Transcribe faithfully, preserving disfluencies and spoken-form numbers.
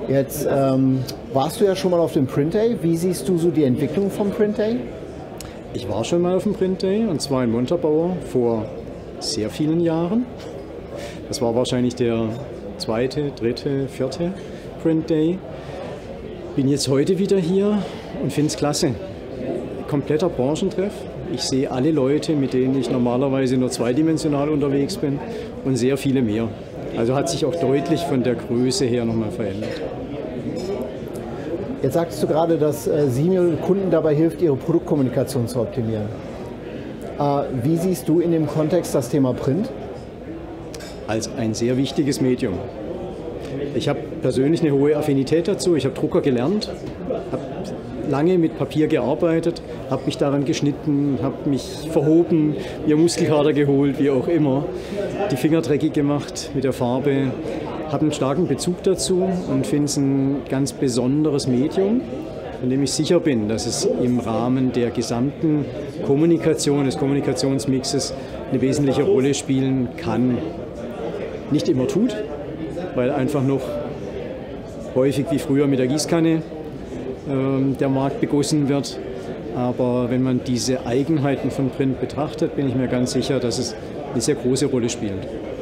Jetzt ähm, warst du ja schon mal auf dem Print Day. Wie siehst du so die Entwicklung vom Print Day? Ich war schon mal auf dem Print Day, und zwar in Montabaur vor sehr vielen Jahren. Das war wahrscheinlich der zweite, dritte, vierte Print Day. Bin jetzt heute wieder hier und finde es klasse. Kompletter Branchentreff. Ich sehe alle Leute, mit denen ich normalerweise nur zweidimensional unterwegs bin, und sehr viele mehr. Also hat sich auch deutlich von der Größe her nochmal verändert. Jetzt sagst du gerade, dass äh, Simeo Kunden dabei hilft, ihre Produktkommunikation zu optimieren. Äh, wie siehst du in dem Kontext das Thema Print? Als ein sehr wichtiges Medium. Ich habe persönlich eine hohe Affinität dazu. Ich habe Drucker gelernt, habe lange mit Papier gearbeitet, habe mich daran geschnitten, habe mich verhoben, mir Muskelkater geholt, wie auch immer, die Finger dreckig gemacht mit der Farbe, habe einen starken Bezug dazu und finde es ein ganz besonderes Medium, von dem ich sicher bin, dass es im Rahmen der gesamten Kommunikation, des Kommunikationsmixes eine wesentliche Rolle spielen kann. Nicht immer tut, weil einfach noch häufig wie früher mit der Gießkanne äh, der Markt begossen wird. Aber wenn man diese Eigenheiten von Print betrachtet, bin ich mir ganz sicher, dass es eine sehr große Rolle spielt.